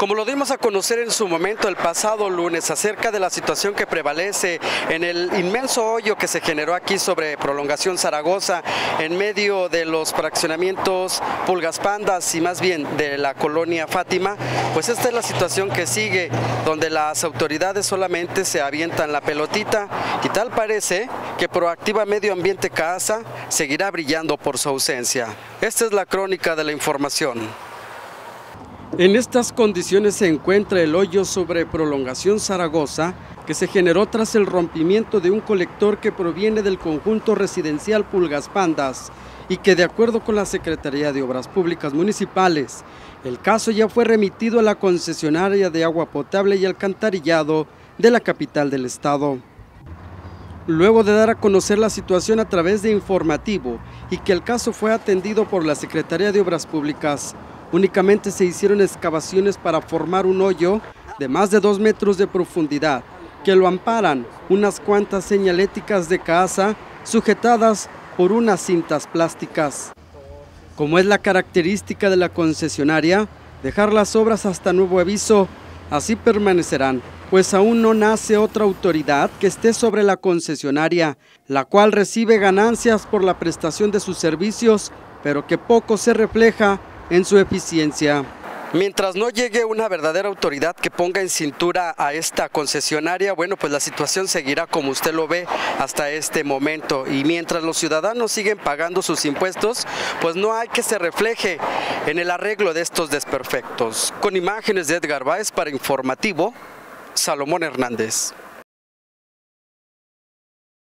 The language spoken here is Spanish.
Como lo dimos a conocer en su momento el pasado lunes acerca de la situación que prevalece en el inmenso hoyo que se generó aquí sobre Prolongación Zaragoza en medio de los fraccionamientos Pulgas Pandas y más bien de la colonia Fátima, pues esta es la situación que sigue, donde las autoridades solamente se avientan la pelotita y tal parece que Proactiva Medio Ambiente CAASA seguirá brillando por su ausencia. Esta es la crónica de la información. En estas condiciones se encuentra el hoyo sobre Prolongación Zaragoza, que se generó tras el rompimiento de un colector que proviene del conjunto residencial Pulgas Pandas y que, de acuerdo con la Secretaría de Obras Públicas Municipales, el caso ya fue remitido a la concesionaria de agua potable y alcantarillado de la capital del estado. Luego de dar a conocer la situación a través de informativo y que el caso fue atendido por la Secretaría de Obras Públicas, únicamente se hicieron excavaciones para formar un hoyo de más de 2 metros de profundidad, que lo amparan unas cuantas señaléticas de CAASA sujetadas por unas cintas plásticas. Como es la característica de la concesionaria, dejar las obras hasta nuevo aviso, así permanecerán, pues aún no nace otra autoridad que esté sobre la concesionaria, la cual recibe ganancias por la prestación de sus servicios, pero que poco se refleja en su eficiencia. Mientras no llegue una verdadera autoridad que ponga en cintura a esta concesionaria, bueno, pues la situación seguirá como usted lo ve hasta este momento. Y mientras los ciudadanos siguen pagando sus impuestos, pues no hay que se refleje en el arreglo de estos desperfectos. Con imágenes de Edgar Báez para Informativo, Salomón Hernández.